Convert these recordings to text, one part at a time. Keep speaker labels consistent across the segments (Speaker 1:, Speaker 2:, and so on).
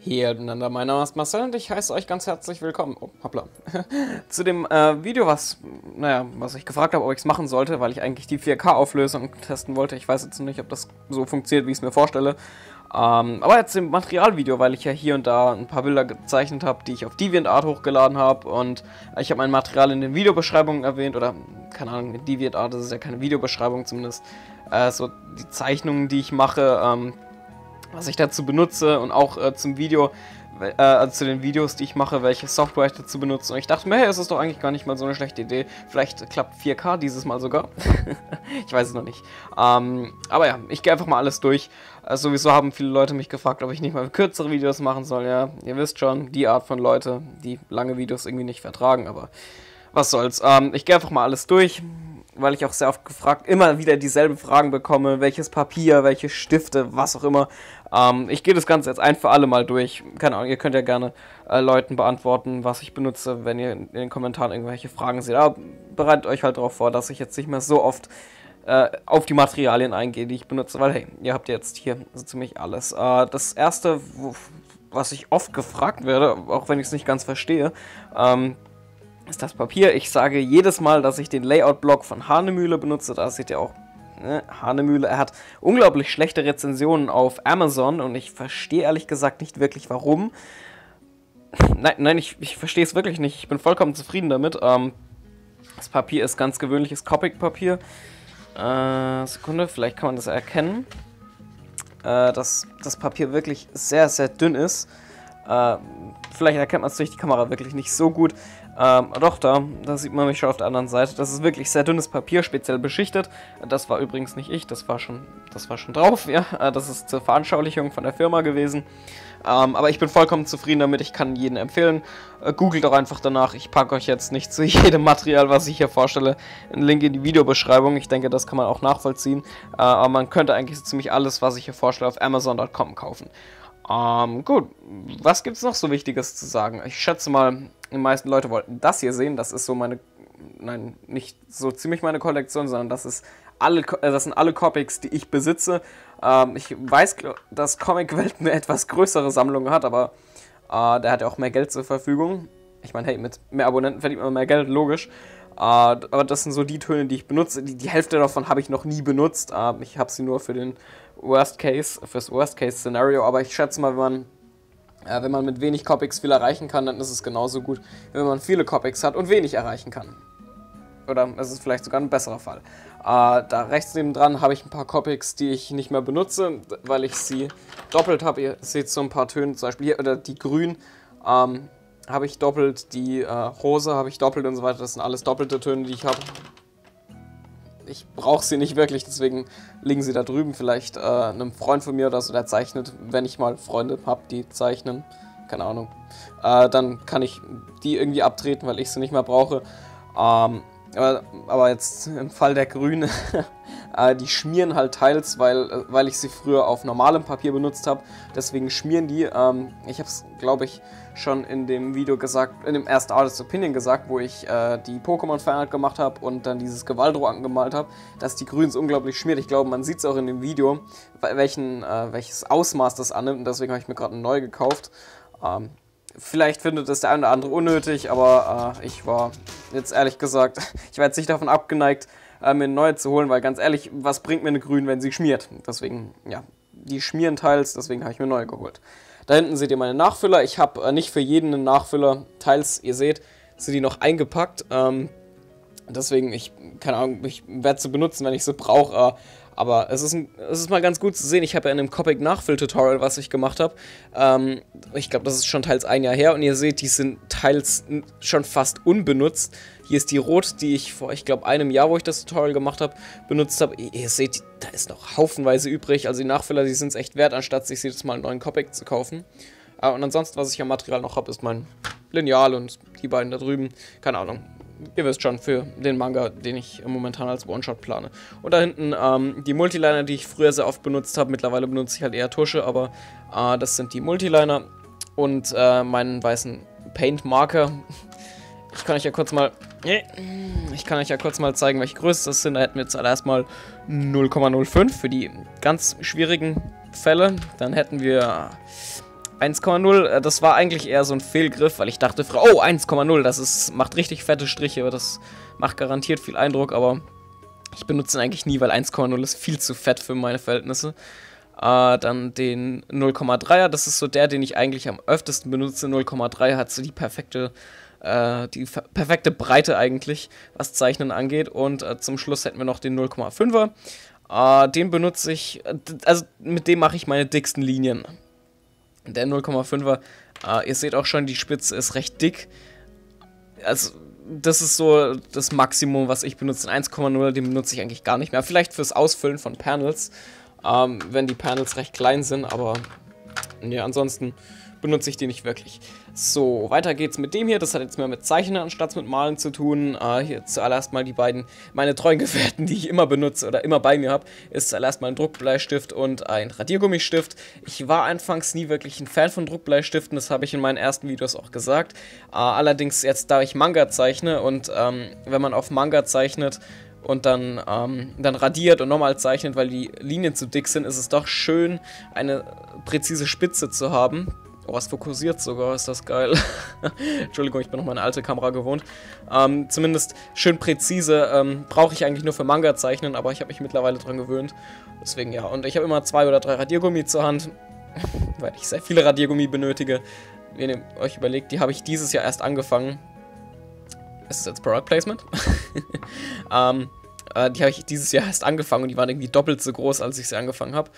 Speaker 1: Hier miteinander, mein Name ist Marcel und ich heiße euch ganz herzlich willkommen, hoppla, zu dem Video, was ich gefragt habe, ob ich es machen sollte, weil ich eigentlich die 4K-Auflösung testen wollte. Ich weiß jetzt nicht, ob das so funktioniert, wie ich es mir vorstelle. Aber jetzt im Materialvideo, weil ich ja hier und da ein paar Bilder gezeichnet habe, die ich auf DeviantArt hochgeladen habe, und ich habe mein Material in den Videobeschreibungen erwähnt, oder keine Ahnung, in DeviantArt, das ist ja keine Videobeschreibung zumindest, so die Zeichnungen, die ich mache, was ich dazu benutze, und auch zum Video, also zu den Videos, die ich mache, welche Software ich dazu benutze. Und ich dachte mir, hey, es ist doch eigentlich gar nicht mal so eine schlechte Idee. Vielleicht klappt 4K dieses Mal sogar. Ich weiß es noch nicht. Aber ja, ich gehe einfach mal alles durch. Sowieso haben viele Leute mich gefragt, ob ich nicht mal kürzere Videos machen soll. Ja, ihr wisst schon, die Art von Leute, die lange Videos irgendwie nicht vertragen, aber was soll's. Ich gehe einfach mal alles durch, weil ich auch sehr oft immer wieder dieselben Fragen bekomme, welches Papier, welche Stifte, was auch immer. Ich gehe das Ganze jetzt ein für alle mal durch. Keine Ahnung, ihr könnt ja gerne Leuten beantworten, was ich benutze, wenn ihr in den Kommentaren irgendwelche Fragen seht. Aber bereitet euch halt darauf vor, dass ich jetzt nicht mehr so oft auf die Materialien eingehe, die ich benutze, weil hey, ihr habt jetzt hier so ziemlich alles. Das erste, was ich oft gefragt werde, auch wenn ich es nicht ganz verstehe, ist das Papier. Ich sage jedes Mal, dass ich den Layout-Block von Hahnemühle benutze. Da seht ihr auch, ne? Hahnemühle. Er hat unglaublich schlechte Rezensionen auf Amazon und ich verstehe ehrlich gesagt nicht wirklich, warum. Nein, ich verstehe es wirklich nicht. Ich bin vollkommen zufrieden damit. Das Papier ist ganz gewöhnliches Copic-Papier. Sekunde, vielleicht kann man das erkennen. Dass das Papier wirklich sehr, sehr dünn ist. Vielleicht erkennt man es durch die Kamera wirklich nicht so gut. Doch, da sieht man mich schon auf der anderen Seite. Das ist wirklich sehr dünnes Papier, speziell beschichtet. Das war übrigens nicht ich, das war schon drauf, ja. Das ist zur Veranschaulichung von der Firma gewesen. Aber ich bin vollkommen zufrieden damit, ich kann jedem empfehlen. Googelt doch einfach danach. Ich packe euch jetzt nicht zu jedem Material, was ich hier vorstelle, einen Link in die Videobeschreibung. Ich denke, das kann man auch nachvollziehen. Aber man könnte eigentlich so ziemlich alles, was ich hier vorstelle, auf Amazon.com kaufen. Gut, was gibt es noch so Wichtiges zu sagen? Ich schätze mal, die meisten Leute wollten das hier sehen. Das ist so nein, nicht so ziemlich meine Kollektion, sondern das sind alle Comics, die ich besitze. Ich weiß, dass Comicwelt eine etwas größere Sammlung hat, aber der hat ja auch mehr Geld zur Verfügung. Ich meine, hey, mit mehr Abonnenten verdient man mehr Geld, logisch. Aber das sind so die Töne, die ich benutze. Die Hälfte davon habe ich noch nie benutzt. Ich habe sie nur für den fürs Worst-Case-Szenario. Aber ich schätze mal, wenn man mit wenig Copics viel erreichen kann, dann ist es genauso gut, wenn man viele Copics hat und wenig erreichen kann. Oder es ist vielleicht sogar ein besserer Fall. Da rechts nebendran habe ich ein paar Copics, die ich nicht mehr benutze, weil ich sie doppelt habe. Ihr seht so ein paar Töne, zum Beispiel hier, oder die grün habe ich doppelt, die rosa habe ich doppelt und so weiter. Das sind alles doppelte Töne, die ich habe. Ich brauche sie nicht wirklich, deswegen liegen sie da drüben. Vielleicht einem Freund von mir oder so, der zeichnet, wenn ich mal Freunde habe, die zeichnen. Keine Ahnung. Dann kann ich die irgendwie abtreten, weil ich sie nicht mehr brauche. Aber jetzt im Fall der Grünen, die schmieren halt teils, weil ich sie früher auf normalem Papier benutzt habe. Deswegen schmieren die. Ich habe es, glaube ich, schon in dem Video gesagt, in dem ersten Artist Opinion gesagt, wo ich die Pokémon-Fanart gemacht habe und dann dieses Gewaldro angemalt habe, dass die Grüns unglaublich schmiert. Ich glaube, man sieht es auch in dem Video, welches Ausmaß das annimmt, und deswegen habe ich mir gerade einen neu gekauft. Vielleicht findet es der eine oder andere unnötig, aber ich war jetzt ehrlich gesagt, ich war jetzt nicht davon abgeneigt, mir eine neue zu holen, weil ganz ehrlich, was bringt mir eine Grün, wenn sie schmiert? Deswegen, ja, die schmieren teils, deswegen habe ich mir eine neue geholt. Da hinten seht ihr meine Nachfüller. Ich habe nicht für jeden einen Nachfüller. Teils, ihr seht, sind die noch eingepackt. Deswegen, keine Ahnung, ich werde sie benutzen, wenn ich sie brauche. Aber es ist mal ganz gut zu sehen. Ich habe ja in einem Copic-Nachfüll-Tutorial, was ich gemacht habe, ich glaube, das ist schon teils ein Jahr her, und ihr seht, die sind teils schon fast unbenutzt. Hier ist die Rot, die ich vor, ich glaube, einem Jahr, wo ich das Tutorial gemacht habe, benutzt habe. Ihr seht, da ist noch haufenweise übrig. Also die Nachfüller, die sind es echt wert, anstatt sich jedes Mal einen neuen Copic zu kaufen. Und ansonsten, was ich am Material noch habe, ist mein Lineal und die beiden da drüben. Keine Ahnung. Ihr wisst schon, für den Manga, den ich momentan als One-Shot plane. Und da hinten die Multiliner, die ich früher sehr oft benutzt habe. Mittlerweile benutze ich halt eher Tusche, aber das sind die Multiliner. Und meinen weißen Paint-Marker. Ich kann euch ja kurz mal zeigen, welche Größe das sind. Da hätten wir jetzt erstmal 0,05 für die ganz schwierigen Fälle. Dann hätten wir 1,0, das war eigentlich eher so ein Fehlgriff, weil ich dachte, oh, 1,0, macht richtig fette Striche, das macht garantiert viel Eindruck, aber ich benutze ihn eigentlich nie, weil 1,0 ist viel zu fett für meine Verhältnisse. Dann den 0,3er, das ist so der, den ich eigentlich am öftesten benutze. 0,3 hat so die perfekte Breite eigentlich, was Zeichnen angeht. Und zum Schluss hätten wir noch den 0,5er. Den benutze ich, also mit dem mache ich meine dicksten Linien. Der 0,5er, ihr seht auch schon, die Spitze ist recht dick. Also das ist so das Maximum, was ich benutze. Den 1,0, den benutze ich eigentlich gar nicht mehr. Vielleicht fürs Ausfüllen von Panels, wenn die Panels recht klein sind, aber ja, ansonsten benutze ich die nicht wirklich. So, weiter geht's mit dem hier. Das hat jetzt mehr mit Zeichnen anstatt mit Malen zu tun. Hier zuallererst mal meine treuen Gefährten, die ich immer benutze oder immer bei mir habe, ist zuallerst mal ein Druckbleistift und ein Radiergummistift. Ich war anfangs nie wirklich ein Fan von Druckbleistiften, das habe ich in meinen ersten Videos auch gesagt. Allerdings jetzt, da ich Manga zeichne und wenn man auf Manga zeichnet und dann radiert und nochmal zeichnet, weil die Linien zu dick sind, ist es doch schön, eine präzise Spitze zu haben. Oh, es fokussiert sogar, ist das geil. Entschuldigung, ich bin noch meine alte Kamera gewohnt. Zumindest schön präzise, brauche ich eigentlich nur für Manga zeichnen, aber ich habe mich mittlerweile dran gewöhnt. Deswegen ja, und ich habe immer 2 oder 3 Radiergummi zur Hand, weil ich sehr viele Radiergummi benötige. Wenn ihr euch überlegt, die habe ich dieses Jahr erst angefangen. Ist das jetzt Product Placement? Die habe ich dieses Jahr erst angefangen und die waren irgendwie doppelt so groß, als ich sie angefangen habe.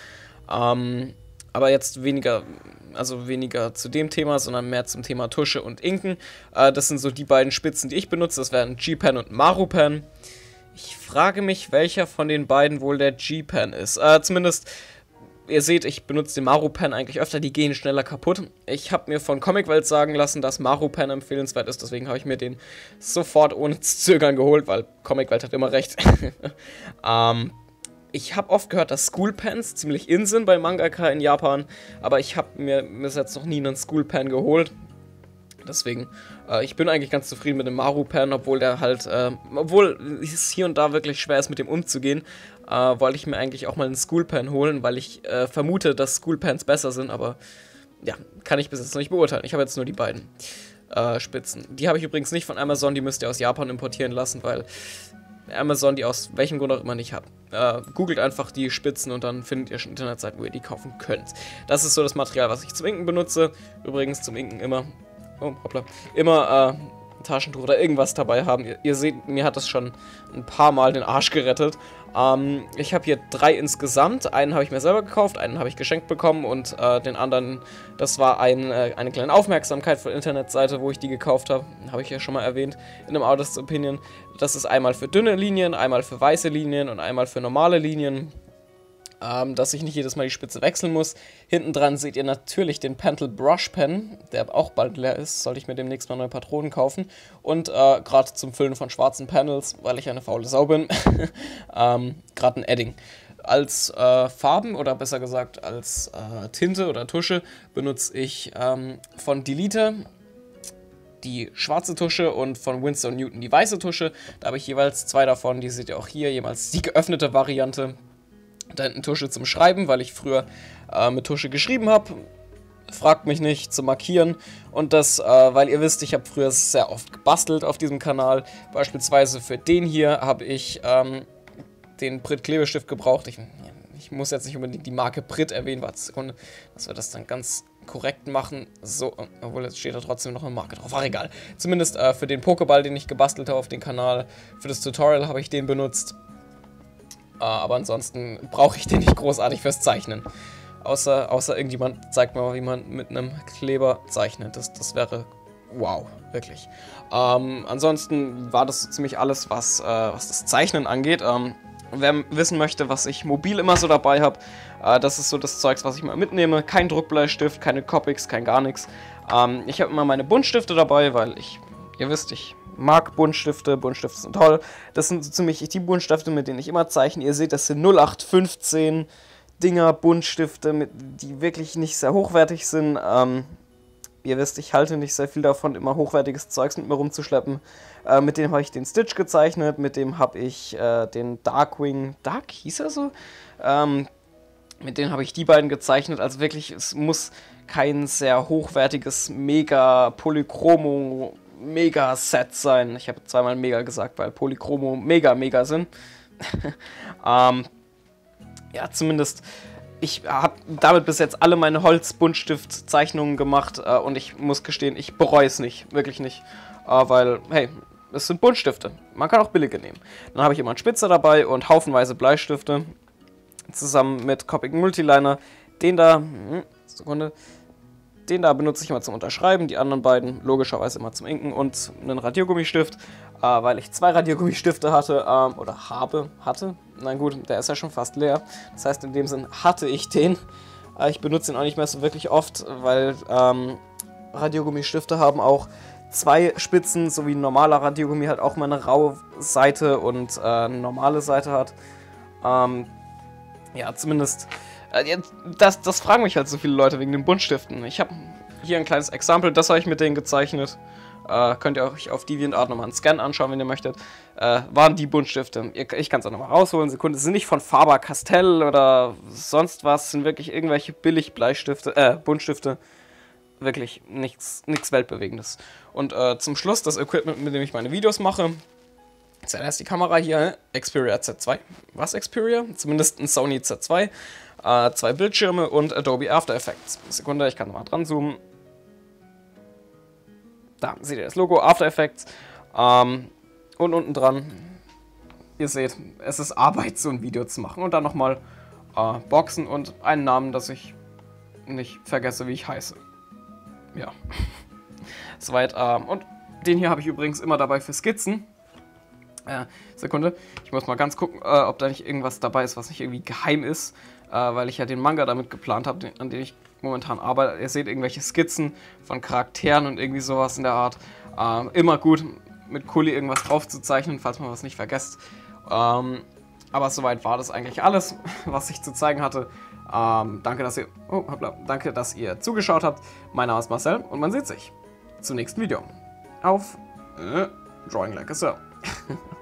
Speaker 1: Aber jetzt weniger zu dem Thema, sondern mehr zum Thema Tusche und Inken. Das sind so die beiden Spitzen, die ich benutze. Das wären G-Pen und Marupen. Ich frage mich, welcher von den beiden wohl der G-Pen ist. Zumindest, ihr seht, ich benutze den Marupen eigentlich öfter, die gehen schneller kaputt. Ich habe mir von Comicwelt sagen lassen, dass Marupen empfehlenswert ist, deswegen habe ich mir den sofort ohne Zögern geholt, weil Comicwelt hat immer recht. Ich habe oft gehört, dass Schoolpens ziemlich in sind bei Mangaka in Japan, aber ich habe mir bis jetzt noch nie einen Schoolpen geholt. Deswegen, ich bin eigentlich ganz zufrieden mit dem Marupen, obwohl es hier und da wirklich schwer ist, mit dem umzugehen, wollte ich mir eigentlich auch mal einen Schoolpen holen, weil ich vermute, dass Schoolpens besser sind, aber ja, kann ich bis jetzt noch nicht beurteilen. Ich habe jetzt nur die beiden Spitzen. Die habe ich übrigens nicht von Amazon, die müsst ihr aus Japan importieren lassen, weil Amazon die aus welchem Grund auch immer nicht hat. Googelt einfach die Spitzen und dann findet ihr schon Internetseiten, wo ihr die kaufen könnt. Das ist so das Material, was ich zum Inken benutze. Übrigens zum Inken immer ein Taschentuch oder irgendwas dabei haben. Ihr seht, mir hat das schon ein paar Mal den Arsch gerettet. Ich habe hier 3 insgesamt. Einen habe ich mir selber gekauft, einen habe ich geschenkt bekommen und den anderen, das war eine kleine Aufmerksamkeit von der Internetseite, wo ich die gekauft habe. Habe ich ja schon mal erwähnt in einem Artist's Opinion. Das ist einmal für dünne Linien, einmal für weiße Linien und einmal für normale Linien. Dass ich nicht jedes Mal die Spitze wechseln muss. Hinten dran seht ihr natürlich den Pentel Brush Pen, der auch bald leer ist, sollte ich mir demnächst mal neue Patronen kaufen. Und gerade zum Füllen von schwarzen Panels, weil ich eine faule Sau bin, gerade ein Edding. Als Farben oder besser gesagt als Tinte oder Tusche benutze ich von Delete die schwarze Tusche und von Winsor & Newton die weiße Tusche. Da habe ich jeweils 2 davon, die seht ihr auch hier, jeweils die geöffnete Variante. Da hinten Tusche zum Schreiben, weil ich früher mit Tusche geschrieben habe. Fragt mich nicht, zu markieren. Und das, weil ihr wisst, ich habe früher sehr oft gebastelt auf diesem Kanal. Beispielsweise für den hier habe ich den Pritt Klebestift gebraucht. Ich muss jetzt nicht unbedingt die Marke Pritt erwähnen, warte eine Sekunde, dass wir das dann ganz korrekt machen. So, obwohl jetzt steht da trotzdem noch eine Marke drauf. Ach, egal. Zumindest für den Pokéball, den ich gebastelt habe auf dem Kanal. Für das Tutorial habe ich den benutzt. Aber ansonsten brauche ich den nicht großartig fürs Zeichnen. Außer irgendjemand zeigt mir mal, wie man mit einem Kleber zeichnet. Das wäre wow, wirklich. Ansonsten war das so ziemlich alles, was das Zeichnen angeht. Wer wissen möchte, was ich mobil immer so dabei habe, das ist so das Zeugs, was ich mal mitnehme. Kein Druckbleistift, keine Copics, kein gar nichts. Ich habe immer meine Buntstifte dabei, weil ihr wisst, ich mag Buntstifte, Buntstifte sind toll. Das sind so ziemlich die Buntstifte, mit denen ich immer zeichne. Ihr seht, das sind 0815 Dinger, Buntstifte, die wirklich nicht sehr hochwertig sind. Ihr wisst, ich halte nicht sehr viel davon, immer hochwertiges Zeugs mit mir rumzuschleppen. Mit dem habe ich den Stitch gezeichnet, mit dem habe ich den Darkwing, hieß er so? Mit denen habe ich die beiden gezeichnet. Also wirklich, es muss kein sehr hochwertiges Mega-Polychromo-Mega-Set sein. Ich habe zweimal Mega gesagt, weil Polychromo mega sind. Ja, zumindest, ich habe damit bis jetzt alle meine Holz-Buntstift-Zeichnungen gemacht und ich muss gestehen, ich bereue es nicht, wirklich nicht. Weil, hey, es sind Buntstifte, man kann auch billige nehmen. Dann habe ich immer einen Spitzer dabei und haufenweise Bleistifte, zusammen mit Copic Multiliner. Den da, Sekunde, den da benutze ich immer zum Unterschreiben, die anderen beiden logischerweise immer zum Inken und einen Radiergummistift, weil ich 2 Radiergummistifte hatte, hatte. Na gut, der ist ja schon fast leer. Das heißt, in dem Sinn hatte ich den. Ich benutze ihn auch nicht mehr so wirklich oft, weil Radiergummistifte haben auch 2 Spitzen, so wie ein normaler Radiergummi halt auch mal eine raue Seite und eine normale Seite hat. Ja, zumindest, das fragen mich halt so viele Leute wegen den Buntstiften. Ich habe hier ein kleines Exempel, das habe ich mit denen gezeichnet. Könnt ihr euch auf DeviantArt nochmal einen Scan anschauen, wenn ihr möchtet. Waren die Buntstifte. Ich kann es auch nochmal rausholen. Sekunde, sind nicht von Faber-Castell oder sonst was, sind wirklich irgendwelche billig Buntstifte. Wirklich nichts Weltbewegendes. Und zum Schluss das Equipment, mit dem ich meine Videos mache. Zuerst die Kamera hier, Xperia Z2. Was Xperia? Zumindest ein Sony Z2. 2 Bildschirme und Adobe After Effects. Sekunde, ich kann nochmal dran zoomen. Da seht ihr das Logo, After Effects. Und unten dran, ihr seht, es ist Arbeit, so ein Video zu machen. Und dann nochmal Boxen und einen Namen, dass ich nicht vergesse, wie ich heiße. Ja. Soweit. Und den hier habe ich übrigens immer dabei für Skizzen. Sekunde, ich muss mal ganz gucken, ob da nicht irgendwas dabei ist, was nicht irgendwie geheim ist, weil ich ja den Manga damit geplant habe, an dem ich momentan arbeite. Ihr seht irgendwelche Skizzen von Charakteren und irgendwie sowas in der Art. Immer gut, mit Kuli irgendwas drauf zu zeichnen, falls man was nicht vergesst. Aber soweit war das eigentlich alles, was ich zu zeigen hatte. Danke, dass ihr zugeschaut habt. Mein Name ist Marcel und man sieht sich zum nächsten Video auf Drawing Like a Sir.